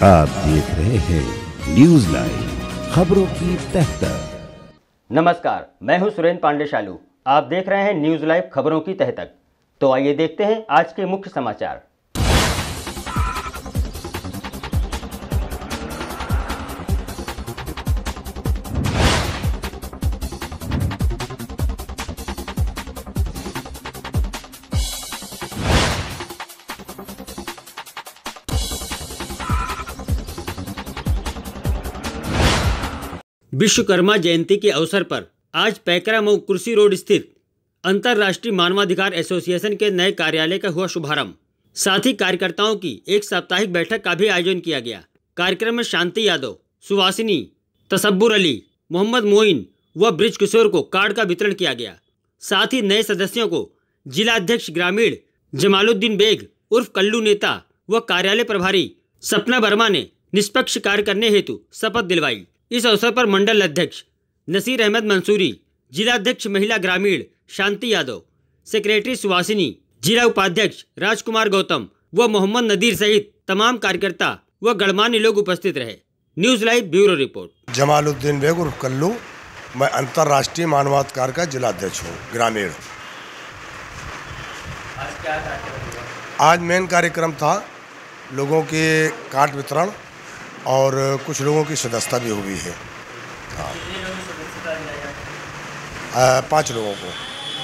आप देख रहे हैं न्यूज लाइव, खबरों की तह तक। नमस्कार, मैं हूं सुरेंद्र पांडे शालू। आप देख रहे हैं न्यूज लाइव, खबरों की तह तक। तो आइए देखते हैं आज के मुख्य समाचार। विश्वकर्मा जयंती के अवसर पर आज पैकरामऊ कुर्सी रोड स्थित अंतर्राष्ट्रीय मानवाधिकार एसोसिएशन के नए कार्यालय का हुआ शुभारंभ। साथ ही कार्यकर्ताओं की एक साप्ताहिक बैठक का भी आयोजन किया गया। कार्यक्रम में शांति यादव, सुवासिनी, तसब्बुर अली, मोहम्मद मोइन व ब्रिज किशोर को कार्ड का वितरण किया गया। साथ ही नए सदस्यों को जिला अध्यक्ष ग्रामीण जमालुद्दीन बेग उर्फ कल्लू नेता व कार्यालय प्रभारी सपना वर्मा ने निष्पक्ष कार्य करने हेतु शपथ दिलवाई। इस अवसर पर मंडल अध्यक्ष नसीर अहमद मंसूरी, जिला अध्यक्ष महिला ग्रामीण शांति यादव, सेक्रेटरी सुवासिनी, जिला उपाध्यक्ष राजकुमार गौतम व मोहम्मद नदीर सहित तमाम कार्यकर्ता व गणमान्य लोग उपस्थित रहे। News live bureau report. Jamaluddin Baig उर्फ कल्लू, मैं अंतर्राष्ट्रीय मानवाधिकार का जिला अध्यक्ष हूँ ग्रामीण। आज मेन कार्यक्रम था लोगों के कार्ड वितरण और कुछ लोगों की सदस्यता भी हुई है। 5 लोगों को।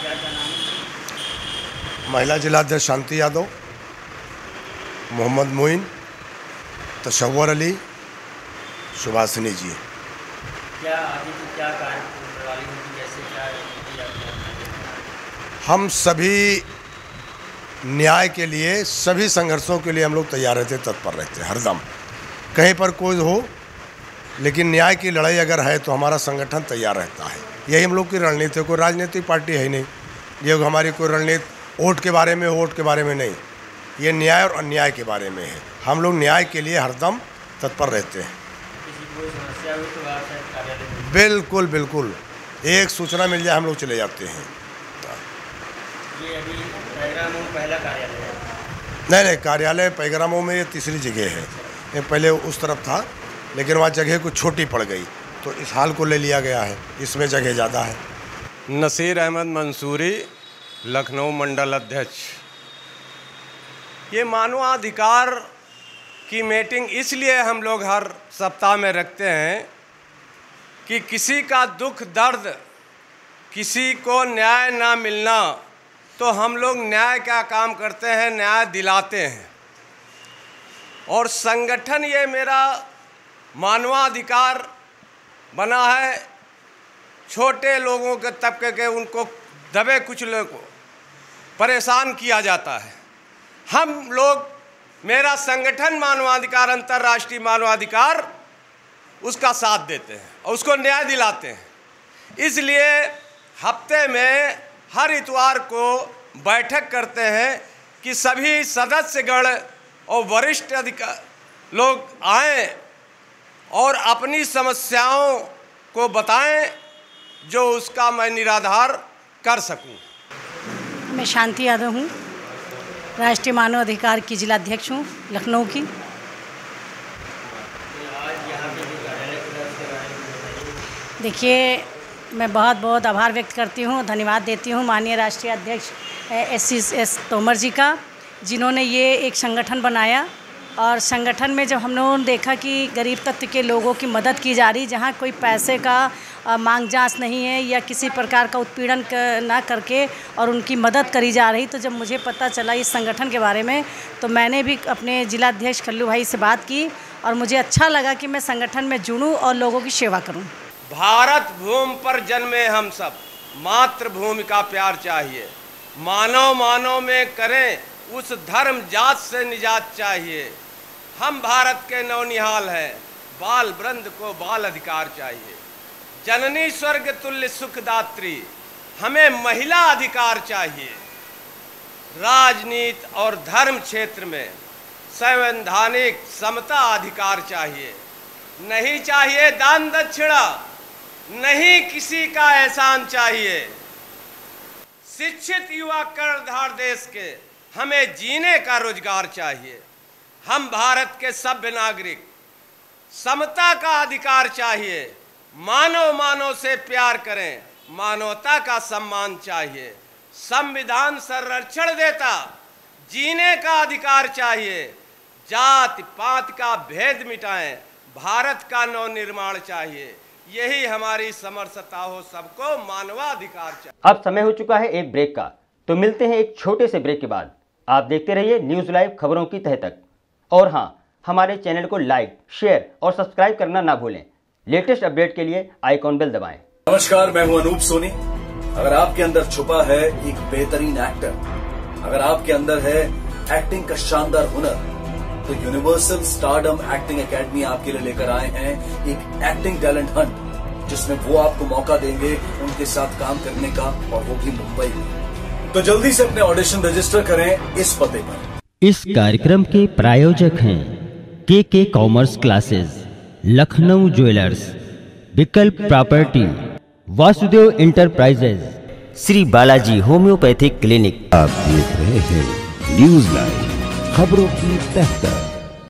महिला जिला अध्यक्ष शांति यादव, मोहम्मद मोइन, तसब्बुर अली, सुभासिनी जी। क्या आगे की क्या कार्यप्रणाली होगी, कैसे क्या? हम सभी न्याय के लिए, सभी संघर्षों के लिए हम लोग तैयार रहते, तत्पर रहते हैं हरदम। कहीं पर कोई हो, लेकिन न्याय की लड़ाई अगर है तो हमारा संगठन तैयार रहता है। यही हम लोग की रणनीति है। कोई राजनीतिक पार्टी है ही नहीं। ये हमारी कोई रणनीति वोट के बारे में, वोट के बारे में नहीं, ये न्याय और अन्याय के बारे में है। हम लोग न्याय के लिए हरदम तत्पर रहते हैं। बिल्कुल बिल्कुल, एक सूचना मिल जाए हम लोग चले जाते हैं। ये अभी पैगरामऊ पहला कार्यालय है? नहीं, कार्यालय पैगरामऊ में ये तीसरी जगह है। ये पहले उस तरफ था, लेकिन वहाँ जगह कुछ छोटी पड़ गई तो इस हाल को ले लिया गया है। इसमें जगह ज़्यादा है। नसीर अहमद मंसूरी, लखनऊ मंडल अध्यक्ष। ये मानवाधिकार की मीटिंग इसलिए हम लोग हर सप्ताह में रखते हैं कि किसी का दुख दर्द, किसी को न्याय ना मिलना, तो हम लोग न्याय का काम करते हैं, न्याय दिलाते हैं। और संगठन ये मेरा मानवाधिकार बना है। छोटे लोगों के तबके के, उनको दबे कुचले को परेशान किया जाता है। हम लोग, मेरा संगठन मानवाधिकार, अंतर्राष्ट्रीय मानवाधिकार, उसका साथ देते हैं और उसको न्याय दिलाते हैं। इसलिए हफ्ते में हर इतवार को बैठक करते हैं कि सभी सदस्यगण और वरिष्ठ अधिकारी लोग आएं और अपनी समस्याओं को बताएं, जो उसका मैं निराधार कर सकूं। मैं शांति यादव हूं, राष्ट्रीय मानव अधिकार की जिला अध्यक्ष हूं लखनऊ की। देखिए, मैं बहुत बहुत आभार व्यक्त करती हूं, धन्यवाद देती हूं माननीय राष्ट्रीय अध्यक्ष एस तोमर जी का, जिन्होंने ये एक संगठन बनाया। और संगठन में जब हम लोगों ने देखा कि गरीब तबके के लोगों की मदद की जा रही, जहाँ कोई पैसे का मांग जांच नहीं है या किसी प्रकार का उत्पीड़न ना करके और उनकी मदद करी जा रही, तो जब मुझे पता चला इस संगठन के बारे में, तो मैंने भी अपने जिला अध्यक्ष कल्लू भाई से बात की और मुझे अच्छा लगा कि मैं संगठन में जुड़ूँ और लोगों की सेवा करूँ। भारत भूमि पर जन्मे हम सब, मातृभूमि का प्यार चाहिए। मानव मानव में करें, उस धर्म जात से निजात चाहिए। हम भारत के नौनिहाल हैं, बाल वृंद को बाल अधिकार चाहिए। जननी स्वर्ग तुल्य सुखदात्री, हमें महिला अधिकार चाहिए। राजनीति और धर्म क्षेत्र में संवैधानिक समता अधिकार चाहिए। नहीं चाहिए दान दक्षिणा, नहीं किसी का एहसान चाहिए। शिक्षित युवा कर्णधार देश के, हमें जीने का रोजगार चाहिए। हम भारत के सभ्य नागरिक समता का अधिकार चाहिए, मानव मानव से प्यार करें, मानवता का सम्मान चाहिए, संविधान संरक्षण देता जीने का अधिकार चाहिए, जाति पात का भेद मिटाएं, भारत का नवनिर्माण चाहिए, यही हमारी समरसता हो, सबको मानवाधिकार चाहिए। अब समय हो चुका है एक ब्रेक का, तो मिलते हैं एक छोटे से ब्रेक के बाद। आप देखते रहिए न्यूज़ लाइव खबरों की तह तक। और हाँ, हमारे चैनल को लाइक, शेयर और सब्सक्राइब करना ना भूलें। लेटेस्ट अपडेट के लिए आइकॉन बेल दबाएं। नमस्कार, मैं हूं अनूप सोनी। अगर आपके अंदर छुपा है एक बेहतरीन एक्टर, अगर आपके अंदर है एक्टिंग का शानदार हुनर, तो यूनिवर्सल स्टारडम एक्टिंग एकेडमी आपके लिए लेकर आए हैं एक एक्टिंग टैलेंट हंट, जिसमें वो आपको मौका देंगे उनके साथ काम करने का, और वो भी मुंबई में। तो जल्दी से अपने ऑडिशन रजिस्टर करें इस पते पर। इस कार्यक्रम के प्रायोजक हैं K commerce classes, Lucknow jewellers, विकल्प property, Vasudev enterprises, Shri Balaji homoeopathic clinic. आप देख रहे हैं न्यूज़ लाइव खबरों की तह तक।